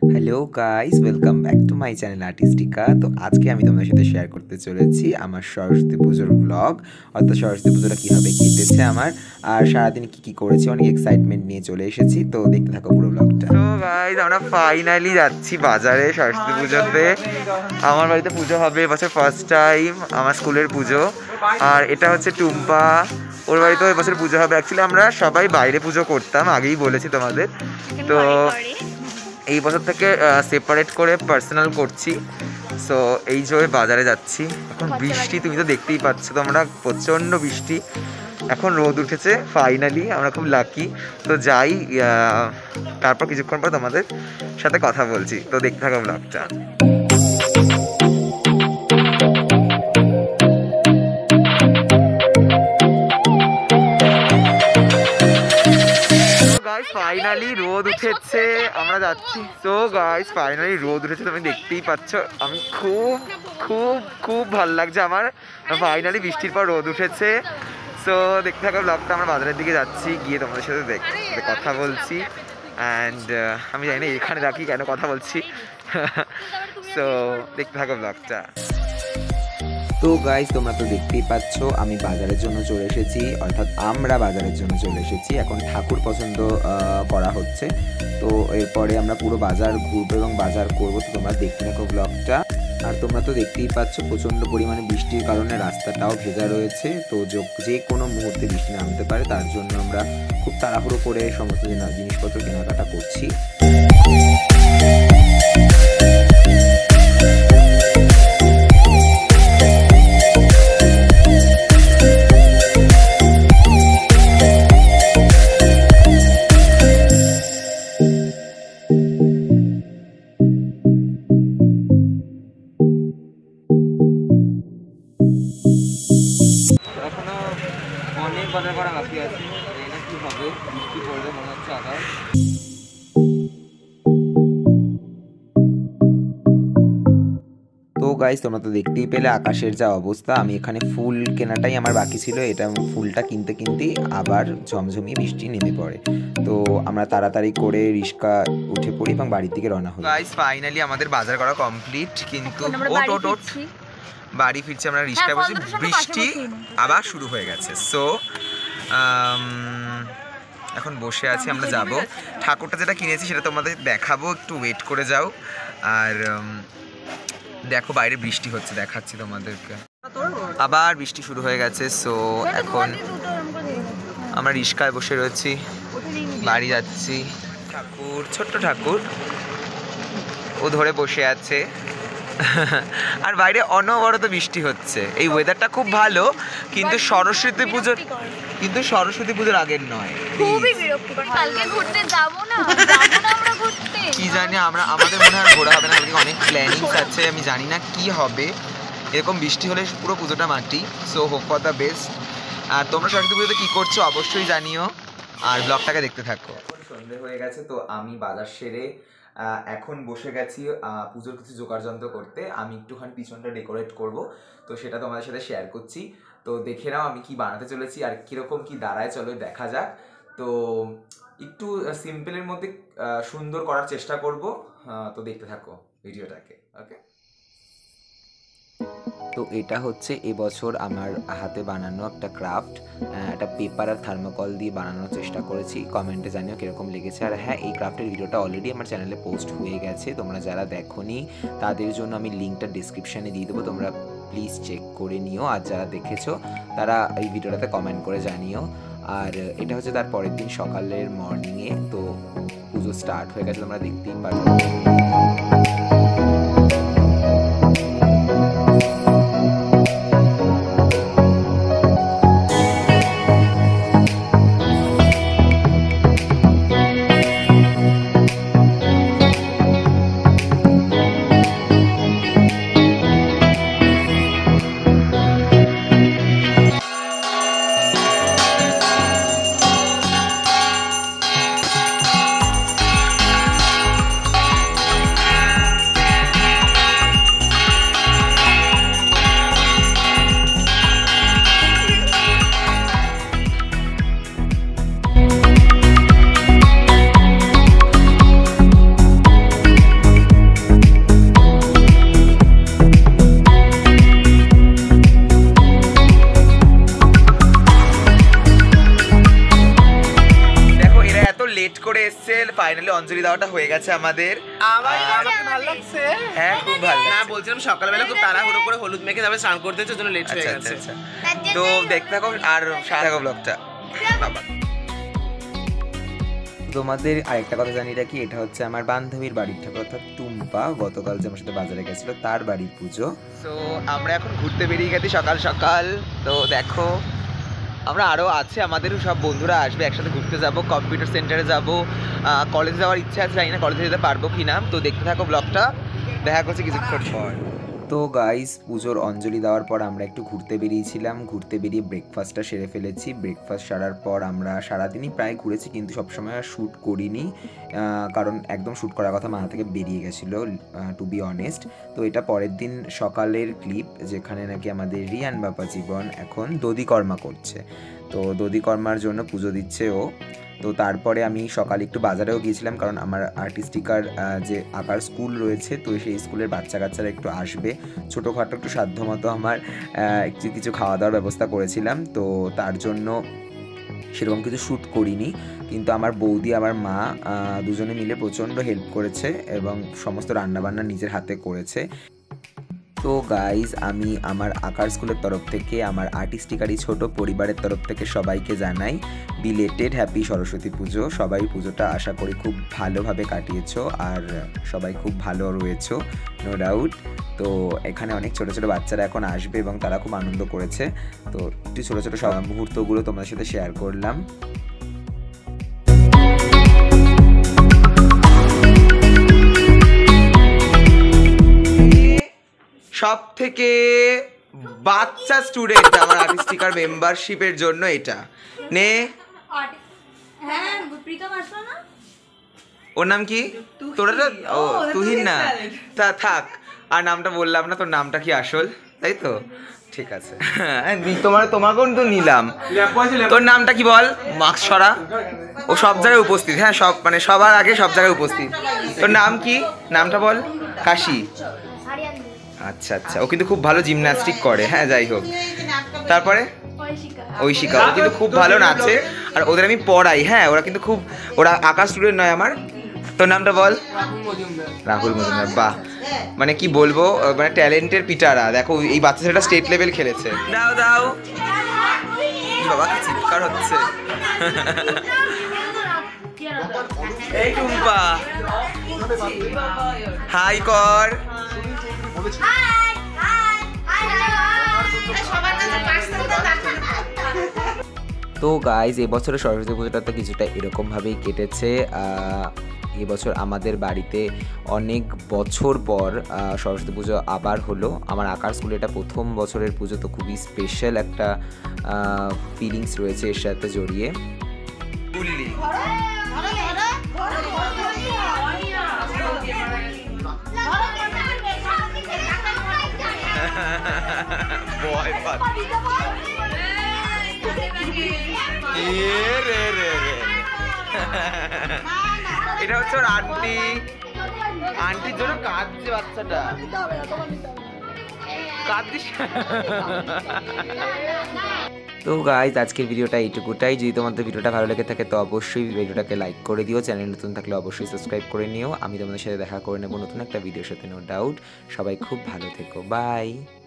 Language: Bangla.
Hello guys, welcome back to my channel Artistica. তো আজকে আমি তোমাদের সাথে শেয়ার করতে চলেছি আমার সরস্বতী পুজোর ব্লগ, অর্থাৎ সরস্বতী পুজোটা কীভাবে কেটেছে আমার, আর সারাদিন কী করেছি। অনেক এক্সাইটমেন্ট নিয়ে চলে এসেছি, তো দেখতে থাকো পুরো ব্লগটা। তো গাইস, আমরা ফাইনালি যাচ্ছি বাজারে সরস্বতী পুজোতে। আমার বাড়িতে পুজো হবে এবছর ফার্স্ট টাইম, আমার স্কুলের পুজো। আর এটা হচ্ছে টুম্পা, ওর বাড়িতেও এবছর পুজো হবে। অ্যাকচুয়ালি আমরা সবাই বাইরে পুজো করতাম, আগেই বলেছি তোমাদের। তো এই বছর থেকে সেপারেট করে পার্সোনাল করছি। সো এই যে বাজারে যাচ্ছি, এখন বৃষ্টি তুমি তো দেখতেই পাচ্ছ, তোমরা প্রচণ্ড বৃষ্টি। এখন রোদ উঠেছে ফাইনালি, আমরা খুব লাকি। তো যাই, তারপর কিছুক্ষণ পর তোমাদের সাথে কথা বলছি। তো দেখতে থাকো ব্লগটা। ফাইনালি রোদ উঠেছে, আমরা যাচ্ছি। তো গাইস ফাইনালি রোদ উঠেছে, তুমি দেখতেই পাচ্ছ। আমি খুব খুব খুব ভালো লাগছে আমার, ফাইনালি বৃষ্টির পর রোদ উঠেছে। সো দেখতে থাকো ব্লগটা। আমরা বাজারের দিকে যাচ্ছি, গিয়ে তোমাদের সাথে কথা বলছি। অ্যান্ড আমি জানি না এখানে রাখি কেন কথা বলছি। সো দেখতে থাকো ব্লগটা। তো গাইস, তোমরা তো দেখতেই পাচ্ছ আমি বাজারের জন্য চলে এসেছি, অর্থাৎ আমরা বাজারের জন্য চলে এসেছি। এখন ঠাকুর পছন্দ করা হচ্ছে। তো এরপরে আমরা পুরো বাজার ঘুরবো এবং বাজার করবো। তো তোমরা দেখতে থাকো ব্লগটা। আর তোমরা তো দেখতেই পাচ্ছ প্রচণ্ড পরিমাণে বৃষ্টির কারণে রাস্তাটাও ভেজা রয়েছে। তো যে কোনো মুহূর্তে বৃষ্টি নামতে পারে, তার জন্য আমরা খুব তাড়াহুড়ো করে সমস্ত জিনিসপত্র কেনাকাটা করছি। অনেক বাজার করা বাকি আছে, এটা কি হবে, বৃষ্টি পড়বে মনে হচ্ছে আকাশ। তো গাইস, তোমরা তো দেখতেই পেলে আকাশের যা অবস্থা। আমি এখানে ফুল কেনাটাই আমার বাকি ছিল, এটা ফুলটা কিনতে কিনতেই আবার ঝমঝমিয়ে বৃষ্টি নেমে পড়ে। তো আমরা তাড়াতাড়ি করে রিস্কা উঠে পড়ি এবং বাড়ির দিকে রওনা হই। গাইস ফাইনালি আমাদের বাজার করা কমপ্লিট, কিন্তু বাড়ি ফিরছি আমরা রিস্কায় বসে, বৃষ্টি আবার শুরু হয়ে গেছে। সো এখন বসে আছি, আমরা যাব। ঠাকুরটা যেটা কিনেছি সেটা তোমাদের দেখাবো, একটু ওয়েট করে যাও। আর দেখো বাইরে বৃষ্টি হচ্ছে, দেখাচ্ছি তোমাদেরকে। আবার বৃষ্টি শুরু হয়ে গেছে। সো এখন আমরা রিস্কায় বসে রয়েছি, বাড়ি যাচ্ছি। ঠাকুর, ছোট্ট ঠাকুর, ও ধরে বসে আছে। আর বাইরে অনবরত বৃষ্টি হচ্ছে। এই ওয়েদারটা খুব ভালো, কিন্তু সরস্বতী পুজোর আগের নয়। কি জানি, আমাদের মনে হয় ঘোরা হবে না, অনেক প্ল্যানিংস আছে, আমি জানি না কি হবে। এরকম বৃষ্টি হলে পুরো পুজোটা মাটি। So hope for the best. আর তোমরা সরস্বতী পুজোতে কী করছো অবশ্যই জানিও, আর ব্লগটাকে দেখতে থাকো। সন্ধে হয়ে গেছে, তো আমি বাজার সেরে এখন বসে গেছি পুজোর কিছু জোগাড়যন্ত্র করতে। আমি একটুখানি পিছনটা ডেকোরেট করব, তো সেটা তোমাদের সাথে শেয়ার করছি। তো দেখে নাও আমি কি বানাতে চলেছি আর কীরকম কি দাঁড়ায়, চলো দেখা যাক। তো একটু সিম্পলের মধ্যে সুন্দর করার চেষ্টা করব। তো দেখতে থাকো ভিডিওটাকে, ওকে। তো এটা হচ্ছে এবছর আমার হাতে বানানো একটা ক্রাফট, একটা পেপার আর থার্মোকল দিয়ে বানানোর চেষ্টা করেছি। কমেন্টে জানিও কীরকম লেগেছে। আর হ্যাঁ, এই ক্রাফটের ভিডিওটা অলরেডি আমার চ্যানেলে পোস্ট হয়ে গেছে, তোমরা যারা দেখোনি তাদের জন্য আমি লিঙ্কটা ডিসক্রিপশানে দিয়ে দেবো, তোমরা প্লিজ চেক করে নিও। আর যারা দেখেছো তারা এই ভিডিওটাতে কমেন্ট করে জানিও। আর এটা হচ্ছে তার পরের দিন সকালের মর্নিংয়ে। তো পুজো স্টার্ট হয়ে গেছে, তোমরা দেখতেই পারো। অঞ্জলি দেওয়াটা হয়ে গেছে আমাদের। আমাকে ভালো লাগছে। হ্যাঁ খুব ভালো না বলছিলাম সকালবেলা খুব তাড়াহুড়ো করে হলুদ মেখে তারপরে স্নান করতে হচ্ছে, জন্য লেট হয়ে গেছে। তো দেখতে থাকো আর সাথে থাকো ব্লগটা। বাবা তোমাদের আরেকটা কথা জানি রাখি, এটা হচ্ছে আমার বান্ধবীর বাড়ির ঠাকুর অর্থাৎ টুম্পা, গতকাল যে আমার সাথে বাজারে গেছিল তার বাড়ির পুজো। তো আমরা এখন ঘুরতে বেরিয়ে গেছি সকাল সকাল। তো দেখো আমরা আরও আছে, আমাদেরও সব বন্ধুরা আসবে, একসাথে ঘুরতে যাব, কম্পিউটার সেন্টারে যাব, কলেজে যাওয়ার ইচ্ছা আছে, জানি না কলেজে যেতে পারবো কি না। তো দেখতে থাকো ব্লগটা, দেখা করছি কিছুক্ষণ পর। তো গাইস পুজোর অঞ্জলি দেওয়ার পর আমরা একটু ঘুরতে বেরিয়েছিলাম, ঘুরতে বেরিয়ে ব্রেকফাস্টটা সেরে ফেলেছি। ব্রেকফাস্ট সারার পর আমরা সারাদিনই প্রায় ঘুরেছি, কিন্তু সবসময় আর শ্যুট করিনি, কারণ একদম শ্যুট করার কথা মাথা থেকে বেরিয়ে গেছিলো টু বি অনেস্ট। তো এটা পরের দিন সকালের ক্লিপ, যেখানে নাকি আমাদের রিয়ান বাবা জীবন এখন দধিকর্মা করছে। তো দধিকর্মার জন্য পুজো দিচ্ছে ও। তো তারপরে আমি সকালে একটু বাজারেও গিয়েছিলাম, কারণ আমার আর্টিস্টিকার যে আঁকার স্কুল রয়েছে, তো সেই স্কুলের বাচ্চা কাচ্চারা একটু আসবে, ছোটোখাটো একটু সাধ্যমতো আমার একটু কিছু খাওয়া দাওয়ার ব্যবস্থা করেছিলাম। তো তার জন্য সেরকম কিছু শ্যুট করিনি, কিন্তু আমার বৌদি আমার মা দুজনে মিলে প্রচণ্ড হেল্প করেছে এবং সমস্ত রান্নাবান্না নিজের হাতে করেছে। তো গাইজ আমি আমার আঁকার স্কুলের তরফ থেকে, আমার আর্টিস্টিকার এই ছোটো পরিবারের তরফ থেকে সবাইকে জানাই বিলেটেড হ্যাপি সরস্বতী পুজো। সবাই পুজোটা আশা করি খুব ভালোভাবে কাটিয়েছো আর সবাই খুব ভালো রয়েছো, নো ডাউট। তো এখানে অনেক ছোটো ছোটো বাচ্চারা এখন আসবে এবং তারা খুব আনন্দ করেছে। তো একটু ছোটো ছোটো সব মুহূর্তগুলো তোমাদের সাথে শেয়ার করলাম। সব থেকে বাচ্চা স্টুডেন্ট আমার আর্টিস্টিকার মেম্বারশিপের জন্য এটা নে। হ্যাঁ প্রীতম আসলো না, ওর নাম কি? তোরা তো ও তুহিন না, তা থাক আর নামটা বললাম না। তোর নামটা কি আসল, তাই তো? ঠিক আছে তোমাকেও তো নিলাম। তোর নামটা কি বল? মার্কস সরা। ও সব জায়গায় উপস্থিত, হ্যাঁ সব মানে সবার আগে সব জায়গায় উপস্থিত। তোর নাম কি? নামটা বল। কাশি। আচ্ছা আচ্ছা, ও কিন্তু খুব ভালো জিমন্যাস্টিক করে। হ্যাঁ যাই হোক, তারপরে ঐশিকা, ও কিন্তু খুব ভালো নাচে আর ওদের আমি পড়াই। হ্যাঁ ওরা কিন্তু খুব, ওরা আঁকা স্টুডেন্ট নয় আমার। তোর নামটা বল। রাহুল মজুমদার। বাহ, মানে কি বলবো, মানে ট্যালেন্টের পিটারা। দেখো এই বাচ্চা ছেলেটা স্টেট লেভেল খেলেছে। দাও দাও বাবা, কি চিৎকার হচ্ছে। এই টুম্পা হাই কর। তো গাইজ এবছরের সরস্বতী পুজোটা তো কিছুটা এরকমভাবেই কেটেছে। এবছর আমাদের বাড়িতে অনেক বছর পর সরস্বতী পুজো আবার হলো। আমার আঁকার স্কুলে এটা প্রথম বছরের পুজো, তো খুবই স্পেশাল একটা ফিলিংস রয়েছে এর সাথে জড়িয়ে। এটা হচ্ছে ওর আন্টি, আন্টির জন্য কাঁদছে বাচ্চাটা। কাঁদিস। তো গাইজ আজকের ভিডিওটা এইটুকুটাই। যদি তোমাদের ভিডিওটা ভালো লেগে থাকে তো অবশ্যই ভিডিওটাকে লাইক করে দিও, চ্যানেল নতুন থাকলে অবশ্যই সাবস্ক্রাইব করে নিও। আমি তোমাদের সাথে দেখা করে নেবো নতুন একটা ভিডিওর সাথে, নো ডাউট। সবাই খুব ভালো থেকো, বাই।